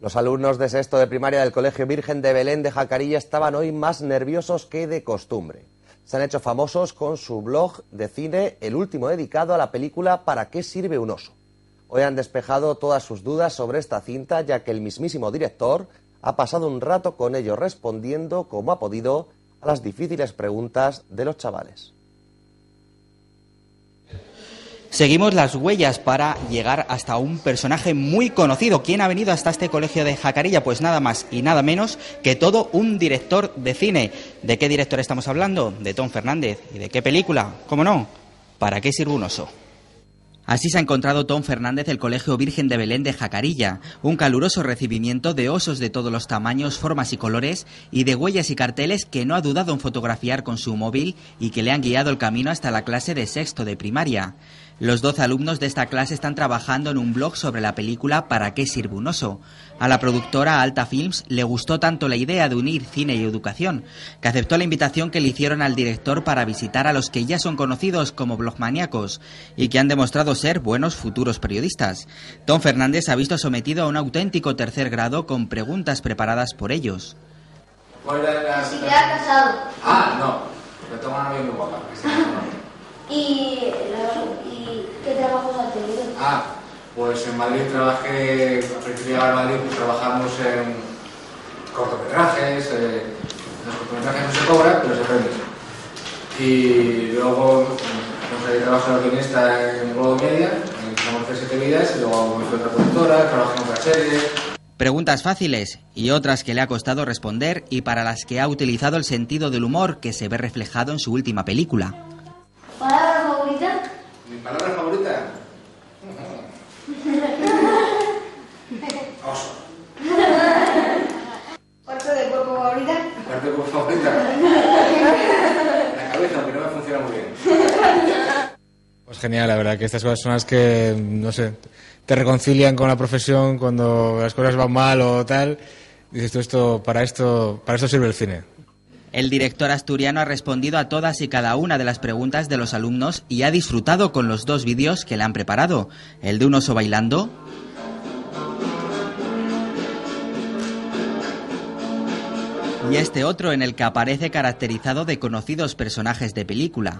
Los alumnos de sexto de primaria del Colegio Virgen de Belén de Jacarilla estaban hoy más nerviosos que de costumbre. Se han hecho famosos con su blog de cine, el último dedicado a la película ¿Para qué sirve un oso? Hoy han despejado todas sus dudas sobre esta cinta, ya que el mismísimo director ha pasado un rato con ellos respondiendo como ha podido a las difíciles preguntas de los chavales. Seguimos las huellas para llegar hasta un personaje muy conocido. ¿Quién ha venido hasta este colegio de Jacarilla? Pues nada más y nada menos que todo un director de cine. ¿De qué director estamos hablando? De Tom Fernández. ¿Y de qué película? ¿Cómo no? ¿Para qué sirve un oso? Así se ha encontrado Tom Fernández el Colegio Virgen de Belén de Jacarilla, un caluroso recibimiento de osos de todos los tamaños, formas y colores, y de huellas y carteles que no ha dudado en fotografiar con su móvil y que le han guiado el camino hasta la clase de sexto de primaria. Los 12 alumnos de esta clase están trabajando en un blog sobre la película ¿Para qué sirve un oso? A la productora Alta Films le gustó tanto la idea de unir cine y educación, que aceptó la invitación que le hicieron al director para visitar a los que ya son conocidos como blogmaníacos y que han demostrado ser buenos futuros periodistas. Tom Fernández se ha visto sometido a un auténtico tercer grado con preguntas preparadas por ellos. Si te has casado. Ah, no, pero tengo una novia muy guapa. ¿Y qué trabajos has tenido? Pues en Madrid trabajé, antes de llegar a Madrid trabajamos en cortometrajes, los cortometrajes no se cobran, pero se aprende. Y luego trabajé de guionista en Globo Media, en 7 Vidas, y luego me fui a otra productora, trabajé en otra serie. Preguntas fáciles y otras que le ha costado responder y para las que ha utilizado el sentido del humor que se ve reflejado en su última película. ¿Palabra favorita? ¿Mi palabra favorita? Oso. ¿Parte del cuerpo favorita? ¿Parte del cuerpo favorita? La cabeza, aunque no me funciona muy bien. Pues genial, la verdad que estas cosas son las que, no sé, te reconcilian con la profesión cuando las cosas van mal o tal. Dices, para esto sirve el cine. El director asturiano ha respondido a todas y cada una de las preguntas de los alumnos y ha disfrutado con los 2 vídeos que le han preparado, el de un oso bailando y este otro en el que aparece caracterizado de conocidos personajes de película.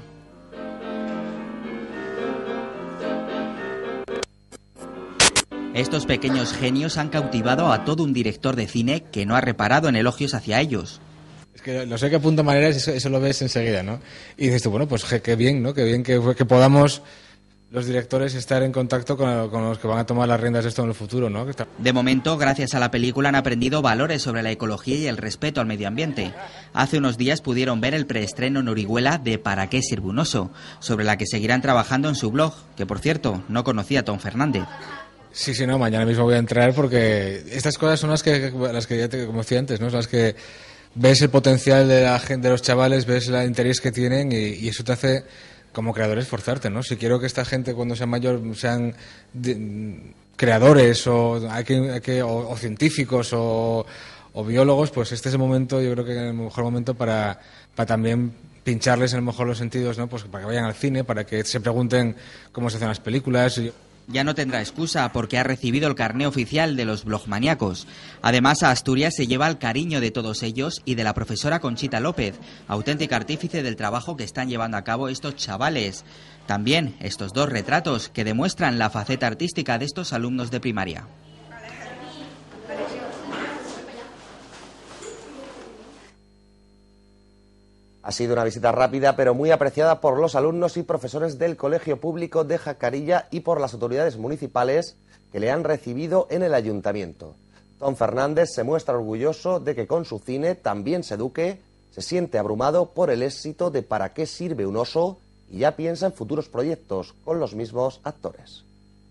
Estos pequeños genios han cautivado a todo un director de cine que no ha reparado en elogios hacia ellos. Es que lo sé que apunta maneras, eso lo ves enseguida, ¿no? Y dices tú, bueno, pues qué bien, ¿no? Qué bien que podamos los directores estar en contacto con los que van a tomar las riendas de esto en el futuro, ¿no? De momento, gracias a la película han aprendido valores sobre la ecología y el respeto al medio ambiente. Hace unos días pudieron ver el preestreno en Orihuela de ¿Para qué sirve un oso?, sobre la que seguirán trabajando en su blog, que por cierto, no conocía a Tom Fernández. Sí, no, mañana mismo voy a entrar porque estas cosas son las que ya te como decía antes, ¿no? Son las que ves el potencial de la gente, de los chavales, ves el interés que tienen y eso te hace como creador esforzarte, ¿no? Si quiero que esta gente cuando sea mayor sean creadores o científicos o biólogos, pues este es el momento, yo creo que es el mejor momento para también pincharles en el mejor de los sentidos, ¿no? Pues para que vayan al cine, para que se pregunten cómo se hacen las películas. Ya no tendrá excusa porque ha recibido el carné oficial de los blogmaníacos. Además, a Asturias se lleva el cariño de todos ellos y de la profesora Conchita López, auténtica artífice del trabajo que están llevando a cabo estos chavales. También estos 2 retratos que demuestran la faceta artística de estos alumnos de primaria. Ha sido una visita rápida pero muy apreciada por los alumnos y profesores del Colegio Público de Jacarilla y por las autoridades municipales que le han recibido en el ayuntamiento. Tom Fernández se muestra orgulloso de que con su cine también se eduque, se siente abrumado por el éxito de ¿Para qué sirve un oso? Y ya piensa en futuros proyectos con los mismos actores.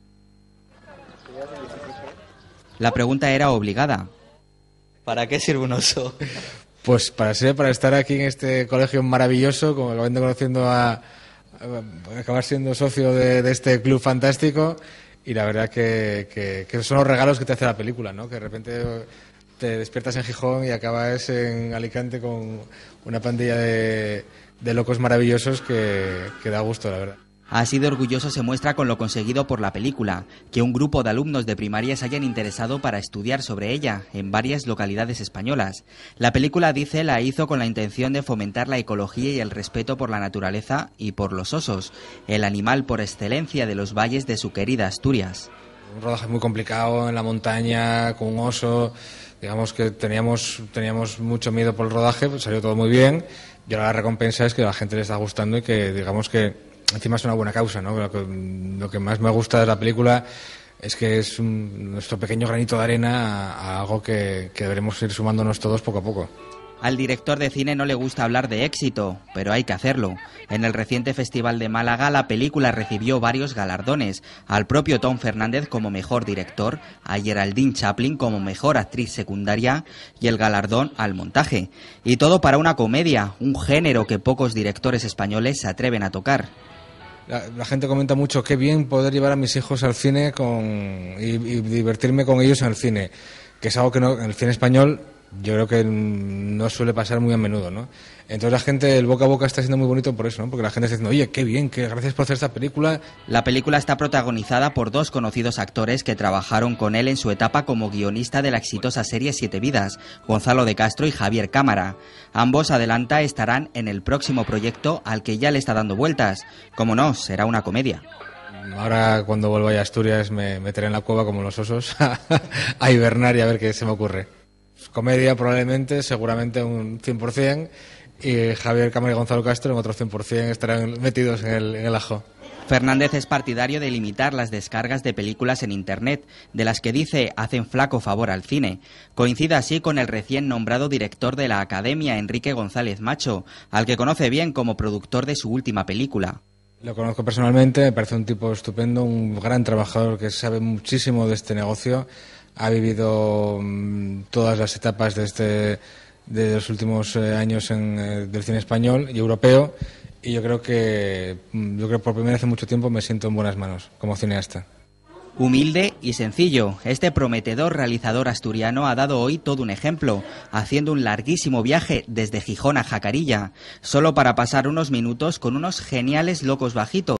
La pregunta era obligada. ¿Para qué sirve un oso? Pues para estar aquí en este colegio maravilloso, como acabando conociendo acabar siendo socio de este club fantástico, y la verdad que son los regalos que te hace la película, ¿no? Que de repente te despiertas en Gijón y acabas en Alicante con una pandilla de locos maravillosos que da gusto, la verdad. Así de orgulloso se muestra con lo conseguido por la película, que un grupo de alumnos de primaria se hayan interesado para estudiar sobre ella en varias localidades españolas. La película, dice, la hizo con la intención de fomentar la ecología y el respeto por la naturaleza y por los osos, el animal por excelencia de los valles de su querida Asturias. Un rodaje muy complicado en la montaña, con un oso, digamos que teníamos mucho miedo por el rodaje, pues salió todo muy bien, y ahora la recompensa es que a la gente le está gustando y que digamos que encima es una buena causa, ¿no? Lo que más me gusta de la película es que es nuestro pequeño granito de arena a algo que deberemos ir sumándonos todos poco a poco. Al director de cine no le gusta hablar de éxito, pero hay que hacerlo. En el reciente Festival de Málaga la película recibió varios galardones, al propio Tom Fernández como mejor director, a Geraldine Chaplin como mejor actriz secundaria y el galardón al montaje. Y todo para una comedia, un género que pocos directores españoles se atreven a tocar. La gente comenta mucho qué bien poder llevar a mis hijos al cine y divertirme con ellos en el cine, que es algo que no, en el cine español yo creo que no suele pasar muy a menudo, ¿no? Entonces la gente, el boca a boca está siendo muy bonito por eso, ¿no? Porque la gente está diciendo, oye, qué bien, que gracias por hacer esta película. La película está protagonizada por dos conocidos actores que trabajaron con él en su etapa como guionista de la exitosa serie Siete Vidas, Gonzalo de Castro y Javier Cámara. Ambos, adelanta, estarán en el próximo proyecto al que ya le está dando vueltas. Como no, será una comedia. Ahora cuando vuelva a Asturias me meteré en la cueva como los osos a hibernar y a ver qué se me ocurre. Comedia probablemente, seguramente un 100%, y Javier Cámara y Gonzalo Castro en otro 100% estarán metidos en el ajo. Fernández es partidario de limitar las descargas de películas en Internet, de las que dice hacen flaco favor al cine. Coincide así con el recién nombrado director de la Academia, Enrique González Macho, al que conoce bien como productor de su última película. Lo conozco personalmente, me parece un tipo estupendo, un gran trabajador que sabe muchísimo de este negocio. Ha vivido todas las etapas de los últimos años del cine español y europeo, y yo creo que por primera vez en mucho tiempo me siento en buenas manos como cineasta. Humilde y sencillo, este prometedor realizador asturiano ha dado hoy todo un ejemplo, haciendo un larguísimo viaje desde Gijón a Jacarilla, solo para pasar unos minutos con unos geniales locos bajitos.